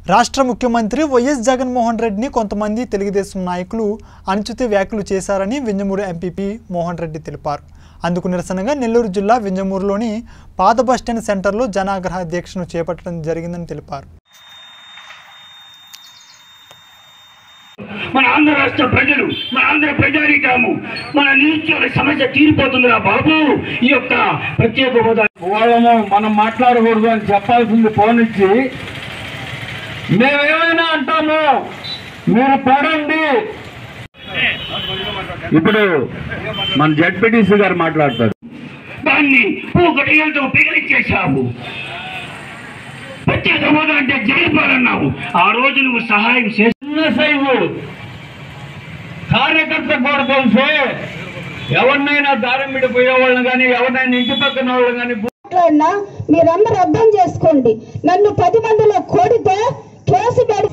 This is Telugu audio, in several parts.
రాష్ట్ర ముఖ్యమంత్రి వైఎస్ జగన్మోహన్ రెడ్డిని కొంతమంది తెలుగుదేశం నాయకులు అనుచిత వ్యాఖ్యలు చేశారని వింజమూరు ఎంపీపీ మోహన్ రెడ్డి తెలిపారు. అందుకు నిరసనగా నెల్లూరు జిల్లా వింజమూరులోని పాత బస్టాండ్ సెంటర్లో జనాగ్రహ దీక్షను చేపట్టడం జరిగిందని తెలిపారు. మన ఆంధ్ర రాష్ట్ర ప్రజలు, మన ఆంధ్ర ప్రజానీకము, మన నిరుద్యోగ సమస్య తీరిపోతుందిరా బాబు. ఈ యొక్క ప్రత్యేక హోదా వాళ్ళము మనం మాట్లాడకూడదు అని చెప్పాల్సింది ఫోన్ ఇచ్చి మేమేమైనా అంటాము, మీరు పడండి. ఇప్పుడు మన జడ్పీటీసీ గారు మాట్లాడతారు. దాన్ని పూకటేలతో పిగిలిచ్చేశావు. ప్రత్యేక హోదా అంటే జైపాలన్నావు. ఆ రోజు నువ్వు సహాయం చేసిన కార్యకర్త కూడా తెలుసు. ఎవరినైనా దారం విడిపోయే వాళ్ళని కానీ, ఎవరినైనా ఇంటి పక్కన వాళ్ళు కానీ మీరందరూ అర్థం చేసుకోండి. నన్ను 10 మందిలో కొడితే కేసు పెడి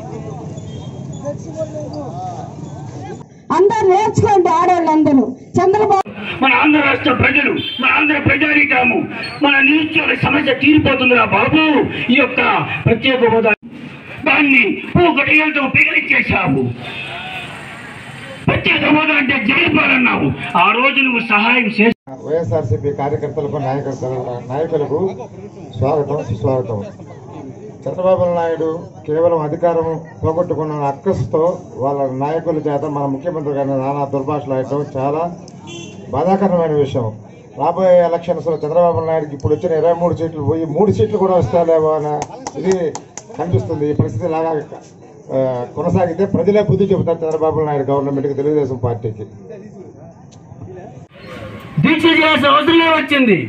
అందరూ నేర్చుకోండి. ఆడవాళ్ళందరూ చంద్రబాబు, మన ఆంధ్ర రాష్ట్ర ప్రజలు, మన ఆంధ్ర ప్రజానీకము, మన నిరుద్యోగ సమస్య తీరిపోతుందిరా బాబు. ఈ యొక్క ప్రత్యేక హోదా దాన్ని పూకటేలతో పిగిలిచ్చేశావు. ప్రత్యేక హోదా అంటే జైపాలన్నావు. ఆ రోజు నువ్వు సహాయం చేసి వైఎస్ఆర్సీపీ కార్యకర్తలకు నాయకులకు స్వాగతం సుస్వాగతం. చంద్రబాబు నాయుడు కేవలం అధికారం పోగొట్టుకున్న అక్కసుతో వాళ్ళ నాయకుల చేత మన ముఖ్యమంత్రి గారిని నానా దుర్భాషలు ఆడటం చాలా బాధాకరమైన విషయం. రాబోయే ఎలక్షన్స్లో చంద్రబాబు నాయుడుకి ఇప్పుడు వచ్చిన 23 సీట్లు పోయి 3 సీట్లు కూడా వస్తాలేమో అని ఇది కనిపిస్తుంది. ఈ పరిస్థితి లాగా కొనసాగితే ప్రజలే బుద్ధి చెబుతారు చంద్రబాబు నాయుడు గవర్నమెంట్కి, తెలుగుదేశం పార్టీకి. దీక్ష చేయాల్సిన అవసరమే వచ్చింది.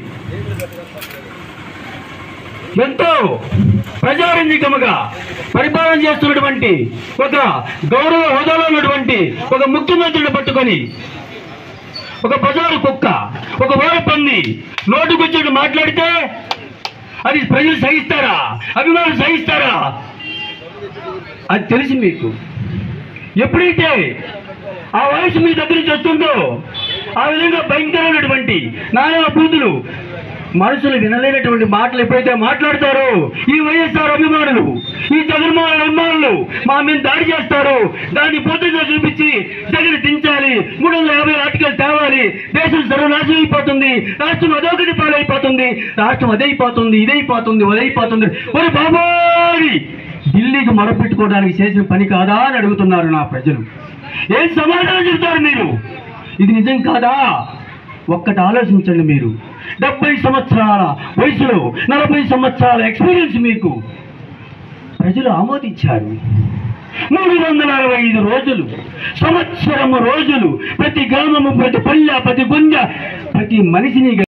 ఎంతో ప్రజారంజకముగా పరిపాలన చేస్తున్నటువంటి ఒక గౌరవ హోదాలో ఉన్నటువంటి ఒక ముఖ్యమంత్రిని పట్టుకొని ఒక బజారు కుక్క, ఒక ఓరపన్ని నోటుకొచ్చి మాట్లాడితే అది ప్రజలు సహిస్తారా? అభిమానులు సహిస్తారా? అది తెలిసి మీకు ఎప్పుడైతే ఆ వయసు మీ దగ్గర నుంచి వస్తుందో ఆ విధంగా భయంకరమైనటువంటి నానా బూతులు, మనుషులు వినలేనటువంటి మాటలు ఎప్పుడైతే మాట్లాడతారో ఈ వైఎస్ఆర్ అభిమానులు, ఈ జగన్మోహన్ అభిమానులు మా మీద దాడి చేస్తారు. దాన్ని పూర్తిగా చూపించి జగన్ దించాలి, 350 ఆర్టికల్ తేవాలి, దేశం సర్వనాశనం అయిపోతుంది, రాష్ట్రం అధోగతి పాలైపోతుంది, రాష్ట్రం అదైపోతుంది, ఇదైపోతుంది, అదైపోతుంది. ఒరే బాబోయ్, ఢిల్లీకి మొరపెట్టుకోవడానికి చేసిన పని కాదా అని అడుగుతున్నారు నా ప్రజలు. ఏం సమాధానం చెబుతారు మీరు? ఇది నిజం కాదా? ఒక్కటి ఆలోచించండి. మీరు 70 సంవత్సరాల వయసులో 40 సంవత్సరాల ఎక్స్పీరియన్స్ మీకు ప్రజలు ఆమోదించారు. 365 రోజులు, సంవత్సరము రోజులు, ప్రతి గ్రామము, ప్రతి పల్లె, ప్రతి గుంజ, ప్రతి మనిషిని